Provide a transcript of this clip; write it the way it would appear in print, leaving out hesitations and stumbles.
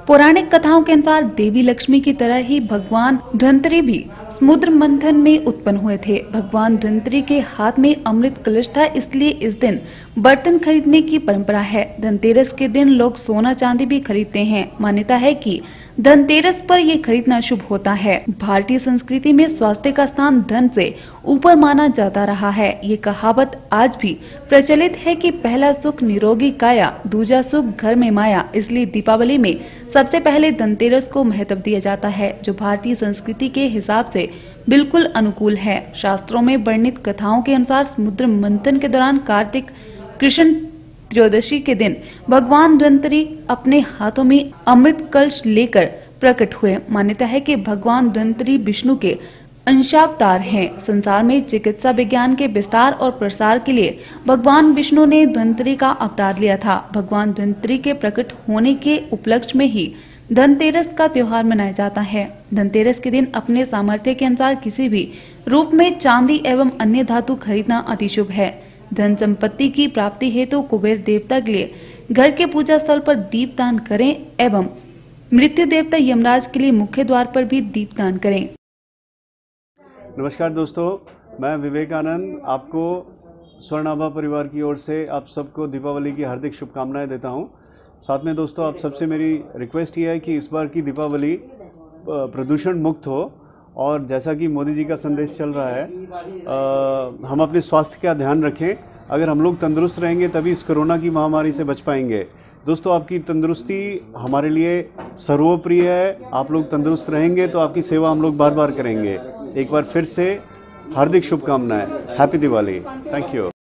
पौराणिक कथाओं के अनुसार देवी लक्ष्मी की तरह ही भगवान धन्वंतरि भी समुद्र मंथन में उत्पन्न हुए थे। भगवान धन्वंतरि के हाथ में अमृत कलश था, इसलिए इस दिन बर्तन खरीदने की परंपरा है। धनतेरस के दिन लोग सोना चांदी भी खरीदते हैं। मान्यता है कि धनतेरस पर ये खरीदना शुभ होता है। भारतीय संस्कृति में स्वास्थ्य का स्थान धन से ऊपर माना जाता रहा है। ये कहावत आज भी प्रचलित है कि पहला सुख निरोगी काया, दूजा सुख घर में माया। इसलिए दीपावली में सबसे पहले धनतेरस को महत्व दिया जाता है, जो भारतीय संस्कृति के हिसाब से बिल्कुल अनुकूल है। शास्त्रों में वर्णित कथाओं के अनुसार समुद्र मंथन के दौरान कार्तिक कृष्ण त्रयोदशी के दिन भगवान धन्वंतरि अपने हाथों में अमृत कलश लेकर प्रकट हुए। मान्यता है कि भगवान धन्वंतरि विष्णु के अंशावतार हैं। संसार में चिकित्सा विज्ञान के विस्तार और प्रसार के लिए भगवान विष्णु ने धन्वंतरि का अवतार लिया था। भगवान धन्वंतरि के प्रकट होने के उपलक्ष्य में ही धनतेरस का त्योहार मनाया जाता है। धनतेरस के दिन अपने सामर्थ्य के अनुसार किसी भी रूप में चांदी एवं अन्य धातु खरीदना अति शुभ है। धन संपत्ति की प्राप्ति हेतु कुबेर देवता के लिए घर के पूजा स्थल पर दीप दान करें एवं मृत्यु देवता यमराज के लिए मुख्य द्वार पर भी दीप दान करें। नमस्कार दोस्तों, मैं विवेकानंद आपको स्वर्णाभा परिवार की ओर से आप सबको दीपावली की हार्दिक शुभकामनाएं देता हूं। साथ में दोस्तों, आप सबसे मेरी रिक्वेस्ट ये है कि इस बार की दीपावली प्रदूषण मुक्त हो, और जैसा कि मोदी जी का संदेश चल रहा है, हम अपने स्वास्थ्य का ध्यान रखें। अगर हम लोग तंदुरुस्त रहेंगे तभी इस कोरोना की महामारी से बच पाएंगे। दोस्तों, आपकी तंदुरुस्ती हमारे लिए सर्वोप्रिय है। आप लोग तंदुरुस्त रहेंगे तो आपकी सेवा हम लोग बार बार करेंगे। एक बार फिर से हार्दिक शुभकामनाएं। हैप्पी दिवाली। Thank you.